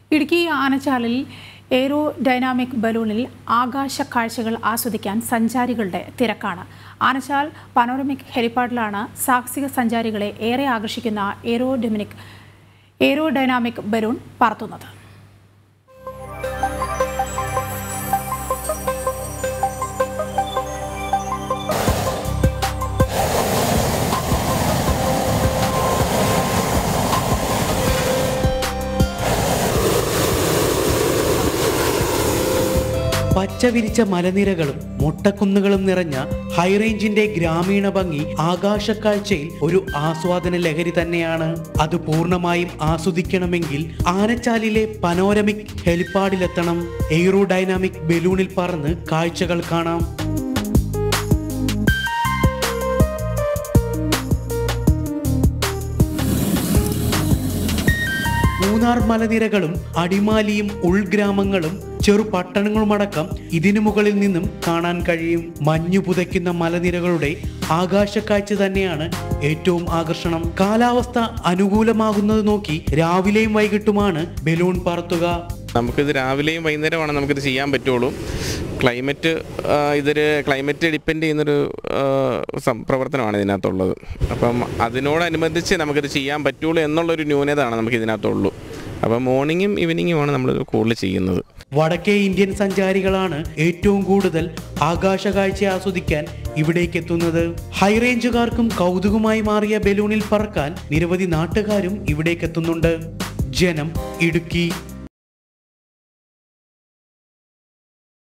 ഇടുക്കി ആനച്ചാലിൽ aerodynamic ബലൂണിൽ ആകാശ കാഴ്ചകൾ ആസ്വദിക്കാൻ സഞ്ചാരികളുടെ തിരക്കാണ്. ആനച്ചാൽ പനോരമിക് ഹെലിപ്പാഡിലാണ് സാഹസിക സഞ്ചാരികളെ ഏറെ ആകർഷിക്കുന്ന എയ്റോ ഡൈനാമിക് ബലൂൺ പറത്തുന്നത്. പച്ചവിരിച്ച മലനിരകളും മൊട്ടക്കുന്നുകളും നിറഞ്ഞ ഹൈറേഞ്ചിന്റെ ഗ്രാമീണ ഭംഗി ആകാശക്കാഴ്ചയിൽ ഒരു ആസ്വാദന ലഹരി തന്നെയാണ്. അത് പൂർണ്ണമായും ആസ്വദിക്കണമെങ്കിൽ ആനച്ചാലിലെ പനോരമിക് ഹെലിപ്പാഡിലെത്തണം. എയ്റോ ഡൈനാമിക് ബലൂണിൽ പറന്ന് കാഴ്ചകൾ കാണാം. മൂന്നാർ മലനിരകളും അടിമാലിയും ഉൾഗ്രാമങ്ങളും ചെറു പട്ടണങ്ങളുമടക്കം ഇതിനു മുകളിൽ നിന്നും കാണാൻ കഴിയും. മഞ്ഞു പുതയ്ക്കുന്ന മലനിരകളുടെ ആകാശക്കാഴ്ച തന്നെയാണ് ഏറ്റവും ആകർഷണം. കാലാവസ്ഥ അനുകൂലമാകുന്നത് നോക്കി രാവിലെയും വൈകിട്ടുമാണ് ബലൂൺ പറത്തുക. നമുക്കിത് രാവിലെയും വൈകുന്നേരമാണ് നമുക്കിത് ചെയ്യാൻ പറ്റുള്ളൂ. ക്ലൈമറ്റ് ഡിപ്പെൻഡ് ചെയ്യുന്നൊരു പ്രവർത്തനമാണ് ഇതിനകത്തുള്ളത്. അപ്പം അതിനോടനുബന്ധിച്ച് നമുക്കിത് ചെയ്യാൻ പറ്റുള്ളൂ എന്നുള്ളൊരു ന്യൂനതയാണ് നമുക്ക് ഇതിനകത്തുള്ളൂ. അപ്പം മോർണിംഗും ഈവനിങ്ങുമാണ് നമ്മൾ കൂടുതൽ ചെയ്യുന്നത്. വടക്കേ ഇന്ത്യൻ സഞ്ചാരികളാണ് ഏറ്റവും കൂടുതൽ ആകാശകാഴ്ച ആസ്വദിക്കാൻ ഇവിടേക്ക് എത്തുന്നത്. ഹൈറേഞ്ചുകാർക്കും കൗതുകമായി മാറിയ ബലൂണിൽ പറക്കാൻ നിരവധി നാട്ടുകാരും ഇവിടേക്ക് എത്തുന്നുണ്ട്. ജനം, ഇടുക്കി.